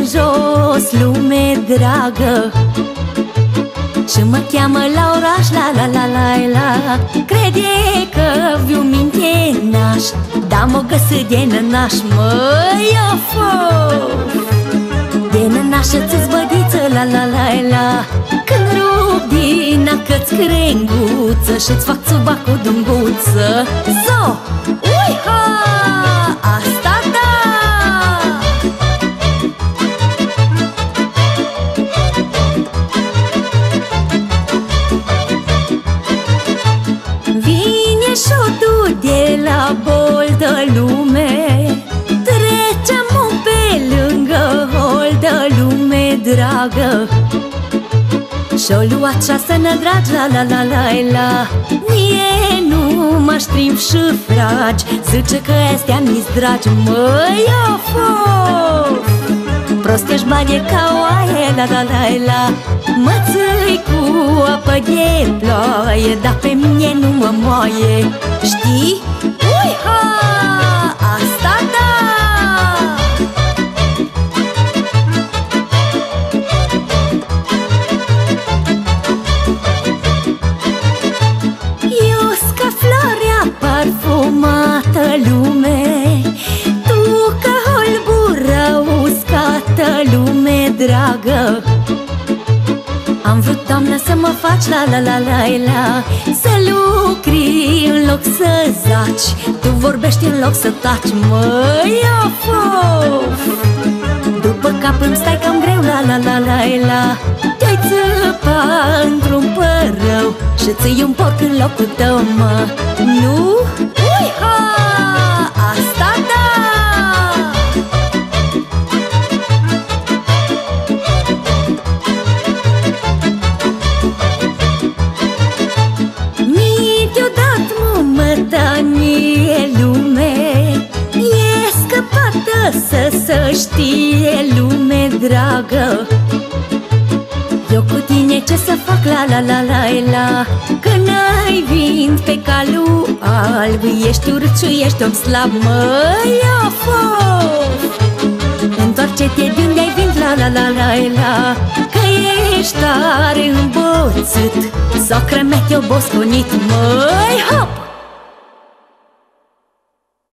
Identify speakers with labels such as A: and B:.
A: jos, lume dragă, și mă cheamă la oraș, la. Crede că viu minte naș, dar mă găsă de nănaș, măi, of. De nănașă-ți zbădiță, la. Când rup din acă-ți crenguță și-ți fac țuba cu dunguță. So, uiha, asta da! Vine șotul de la boldă lume, trecem pe lângă holdă, lume dragă, și-o luat șasă nădragi, la. Mie nu mă ștrim și fragi, zice că astea mi-s dragi, măi, of. Prost-ești bani ca oaie, la. Mă țâi cu apă de ploaie, dar pe mine nu mă moaie, știi? Uiha, asta da! Eu-s ca floarea parfumată, lume, tu ca holbură uscată, lume dragă. Am vrut, doamnă, să mă faci, la, să lucri în loc să zaci, tu vorbești în loc să taci, măi, of. După cap îmi stai cam greu, la. Te-ai țăpa într-un părău și-ți iei un porc în locul tău, mă. Nu? Uiha, asta da! Mătanie, lume, e scăpată să știe, lume dragă. Eu cu tine ce să fac, la, că n-ai vind pe calul alb, ești urât și ești om slab, măi, of. Întoarce-te de unde-ai vint, la, că ești tare îmboțit, socră mea te-o bosconit, măi,